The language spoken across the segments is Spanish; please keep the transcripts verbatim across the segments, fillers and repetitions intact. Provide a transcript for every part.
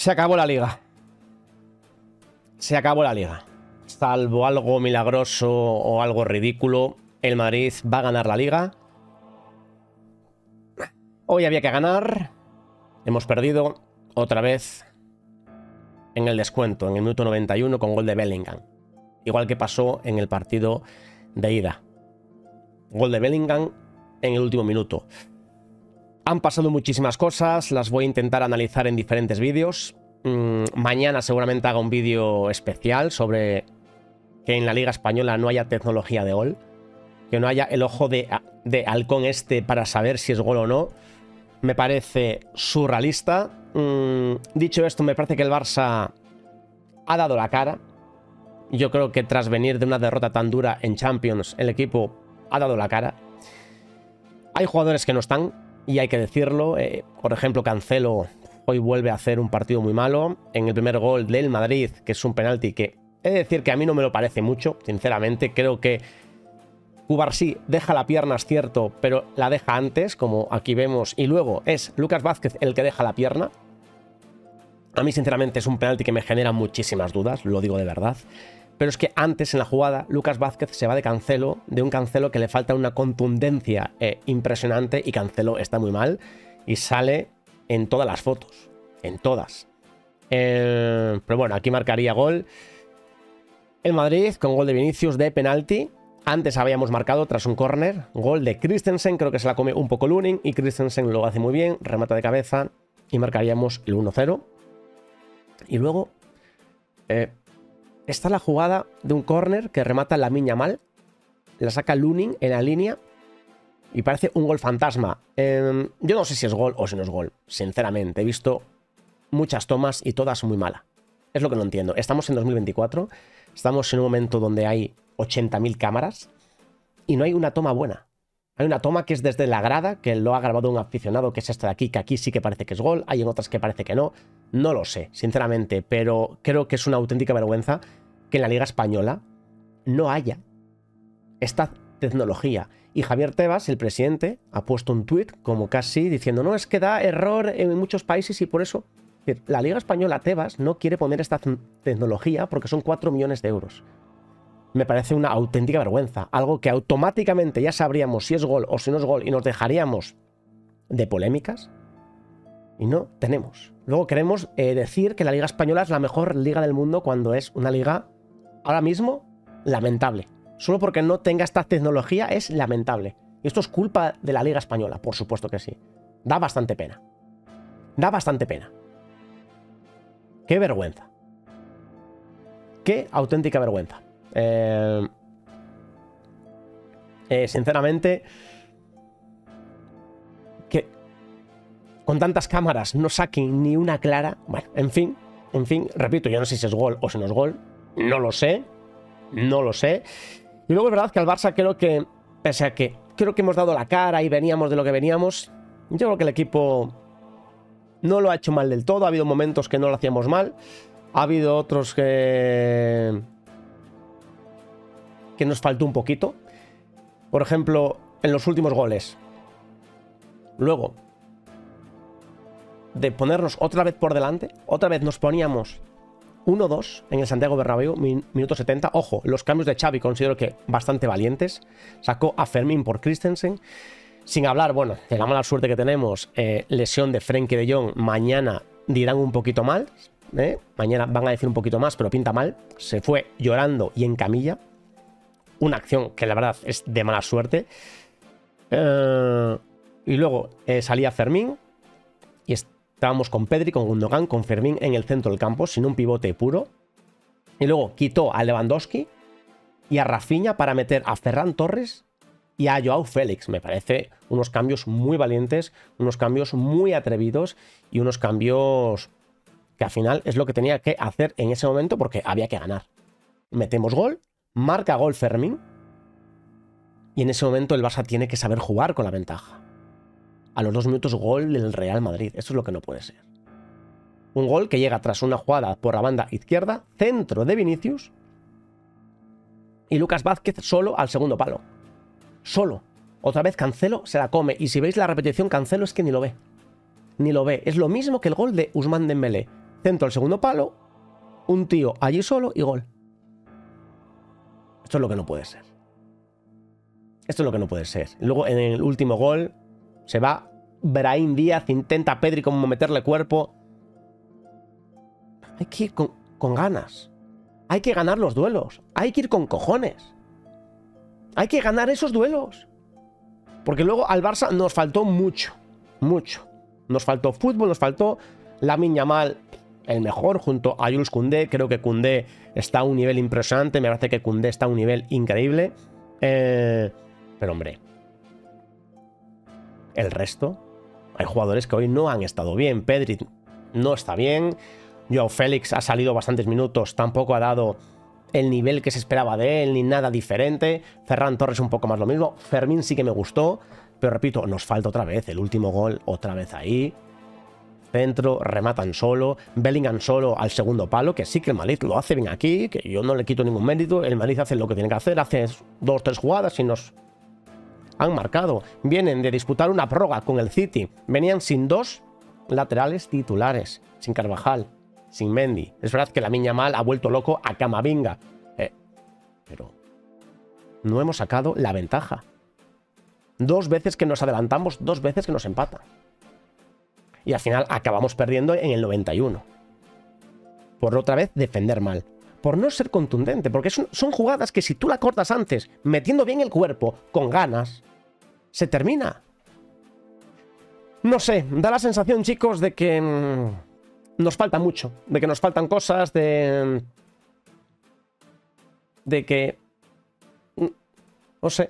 Se acabó la liga. Se acabó la liga. Salvo algo milagroso o algo ridículo, el Madrid va a ganar la liga. Hoy había que ganar. Hemos perdido otra vez en el descuento, en el minuto noventa y uno con gol de Bellingham. Igual que pasó en el partido de ida. Gol de Bellingham en el último minuto. Han pasado muchísimas cosas, las voy a intentar analizar en diferentes vídeos. Mm, mañana seguramente haga un vídeo especial sobre que en la Liga Española no haya tecnología de gol. Que no haya el ojo de, de halcón este para saber si es gol o no. Me parece surrealista. Mm, dicho esto, me parece que el Barça ha dado la cara. Yo creo que tras venir de una derrota tan dura en Champions, el equipo ha dado la cara. Hay jugadores que no están, y hay que decirlo. Eh, por ejemplo, Cancelo hoy vuelve a hacer un partido muy malo. En el primer gol del Madrid, que es un penalti que he de decir que a mí no me lo parece mucho, sinceramente. Creo que Cubarsí deja la pierna, es cierto, pero la deja antes, como aquí vemos. Y luego es Lucas Vázquez el que deja la pierna. A mí, sinceramente, es un penalti que me genera muchísimas dudas, lo digo de verdad. Pero es que antes en la jugada Lucas Vázquez se va de Cancelo, de un Cancelo que le falta una contundencia eh, impresionante, y Cancelo está muy mal y sale en todas las fotos, en todas. Eh, pero bueno, aquí marcaría gol el Madrid con gol de Vinicius de penalti. Antes habíamos marcado tras un córner, gol de Christensen, creo que se la come un poco Lunin y Christensen lo hace muy bien, remata de cabeza y marcaríamos el uno cero. Y luego eh, está la jugada de un córner que remata Lamine Yamal, la saca Lunin en la línea y parece un gol fantasma. Eh, yo no sé si es gol o si no es gol, sinceramente. He visto muchas tomas y todas muy malas. Es lo que no entiendo. Estamos en dos mil veinticuatro, estamos en un momento donde hay ochenta mil cámaras y no hay una toma buena. Hay una toma que es desde la grada, que lo ha grabado un aficionado, que es esta de aquí, que aquí sí que parece que es gol, hay en otras que parece que no. No lo sé, sinceramente, pero creo que es una auténtica vergüenza que en la Liga Española no haya esta tecnología. Y Javier Tebas, el presidente, ha puesto un tuit como casi diciendo, no, es que da error en muchos países y por eso la Liga Española, Tebas, no quiere poner esta tecnología porque son cuatro millones de euros. Me parece una auténtica vergüenza. Algo que automáticamente ya sabríamos si es gol o si no es gol y nos dejaríamos de polémicas. Y no tenemos. Luego queremos eh, decir que la Liga Española es la mejor liga del mundo cuando es una liga ahora mismo lamentable. Solo porque no tenga esta tecnología es lamentable. Y esto es culpa de la Liga Española, por supuesto que sí. Da bastante pena. Da bastante pena. Qué vergüenza. Qué auténtica vergüenza. Eh, eh, sinceramente, que con tantas cámaras no saquen ni una clara. Bueno, en fin, en fin, repito, yo no sé si es gol o si no es gol, no lo sé, no lo sé. Y luego es verdad que al Barça creo que, pese a que creo que hemos dado la cara y veníamos de lo que veníamos, yo creo que el equipo no lo ha hecho mal del todo. Ha habido momentos que no lo hacíamos mal, ha habido otros que que nos faltó un poquito. Por ejemplo, en los últimos goles. Luego de ponernos otra vez por delante, otra vez nos poníamos uno dos en el Santiago Bernabéu, min minuto setenta. Ojo, los cambios de Xavi considero que bastante valientes. Sacó a Fermín por Christensen. Sin hablar, bueno, de la mala suerte que tenemos, eh, lesión de Frenkie de Jong. Mañana dirán un poquito mal, ¿eh? Mañana van a decir un poquito más, pero pinta mal. Se fue llorando y en camilla. Una acción que la verdad es de mala suerte. Eh, y luego eh, salía Fermín y estábamos con Pedri, con Gundogan, con Fermín en el centro del campo, sin un pivote puro. Y luego quitó a Lewandowski y a Rafinha para meter a Ferran Torres y a Joao Félix. Me parece unos cambios muy valientes, unos cambios muy atrevidos y unos cambios que al final es lo que tenía que hacer en ese momento porque había que ganar. Metemos gol. Marca gol Fermín y en ese momento el Barça tiene que saber jugar con la ventaja. A los dos minutos gol del Real Madrid. Eso es lo que no puede ser. Un gol que llega tras una jugada por la banda izquierda, centro de Vinicius y Lucas Vázquez solo al segundo palo. Solo. Otra vez Cancelo se la come y si veis la repetición Cancelo es que ni lo ve. Ni lo ve. Es lo mismo que el gol de Ousmane Dembélé. centro al segundo palo, un tío allí solo y gol. Esto es lo que no puede ser. Esto es lo que no puede ser. Luego en el último gol se va Brahim Díaz, intenta a Pedri como meterle cuerpo. Hay que ir con, con ganas. Hay que ganar los duelos. Hay que ir con cojones. Hay que ganar esos duelos. Porque luego al Barça nos faltó mucho. Mucho. Nos faltó fútbol, nos faltó Lamine Yamal, el mejor, junto a Jules Koundé. Creo que Koundé está a un nivel impresionante. Me parece que Koundé está a un nivel increíble. Eh, pero hombre, el resto, hay jugadores que hoy no han estado bien. Pedri no está bien. Joao Félix ha salido bastantes minutos, tampoco ha dado el nivel que se esperaba de él, ni nada diferente. Ferran Torres un poco más lo mismo. Fermín sí que me gustó, pero repito, nos falta otra vez el último gol, otra vez ahí. Centro, rematan solo, Bellingham solo al segundo palo, que sí que el Madrid lo hace bien aquí, que yo no le quito ningún mérito. El Madrid hace lo que tiene que hacer, hace dos, tres jugadas y nos han marcado. Vienen de disputar una prórroga con el City, venían sin dos laterales titulares, sin Carvajal, sin Mendy. Es verdad que Lamine Yamal ha vuelto loco a Camavinga, eh, pero no hemos sacado la ventaja. Dos veces que nos adelantamos, dos veces que nos empatan. Y al final acabamos perdiendo en el noventa y uno. Por otra vez defender mal. Por no ser contundente. Porque son, son jugadas que si tú la cortas antes, metiendo bien el cuerpo, con ganas, se termina. No sé, da la sensación, chicos, de que mmm, nos falta mucho. De que nos faltan cosas, de... De que... No sé.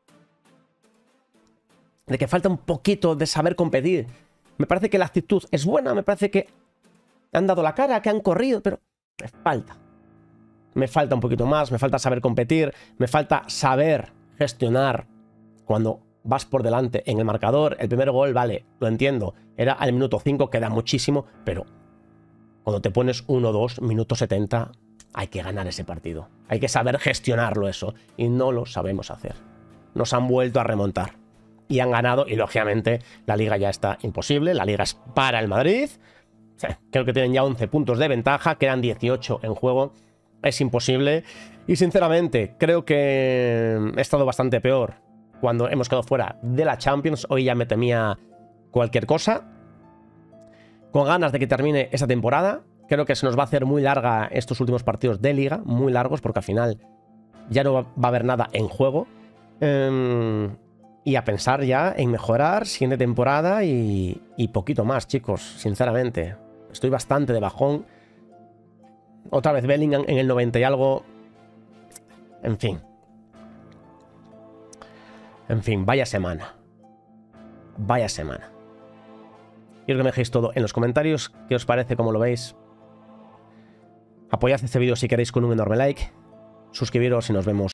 De que falta un poquito de saber competir. Me parece que la actitud es buena, me parece que han dado la cara, que han corrido, pero me falta. Me falta un poquito más, me falta saber competir, me falta saber gestionar cuando vas por delante en el marcador. El primer gol, vale, lo entiendo, era al minuto cinco, queda muchísimo, pero cuando te pones uno dos, minuto setenta, hay que ganar ese partido. Hay que saber gestionarlo eso, y no lo sabemos hacer. Nos han vuelto a remontar. Y han ganado, y lógicamente la liga ya está imposible, la liga es para el Madrid. Creo que tienen ya once puntos de ventaja, quedan dieciocho en juego, es imposible. Y sinceramente, creo que he estado bastante peor cuando hemos quedado fuera de la Champions. Hoy ya me temía cualquier cosa. Con ganas de que termine esta temporada. Creo que se nos va a hacer muy larga estos últimos partidos de liga, muy largos, porque al final ya no va a haber nada en juego. Eh... Y a pensar ya en mejorar siguiente temporada y, y poquito más, chicos, sinceramente. Estoy bastante de bajón. Otra vez Bellingham en el noventa y algo. En fin. En fin, vaya semana. Vaya semana. Quiero que me dejéis todo en los comentarios. ¿Qué os parece? ¿Cómo lo veis? Apoyad este vídeo si queréis con un enorme like. Suscribiros y nos vemos